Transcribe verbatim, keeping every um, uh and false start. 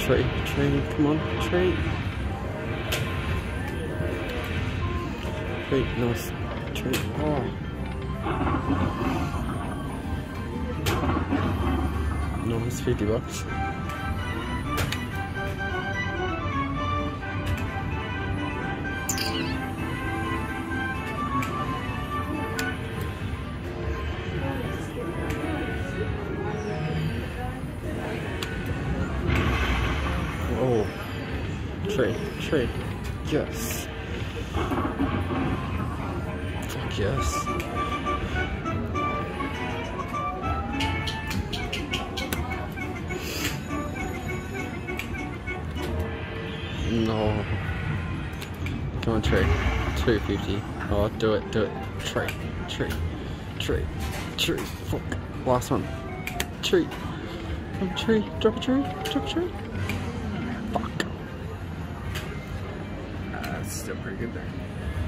Tree, tree, come on, tree. Tree, nice. Tree, oh. Nice, fifty bucks. Oh, tree, tree, yes. Fuck yes. No. Come on, tree. two fifty. Oh, do it, do it. Tree, tree, tree, tree. Fuck. Last one. Tree. Come on, tree. Drop a tree. Drop a tree. Fuck. Uh, that's still pretty good there.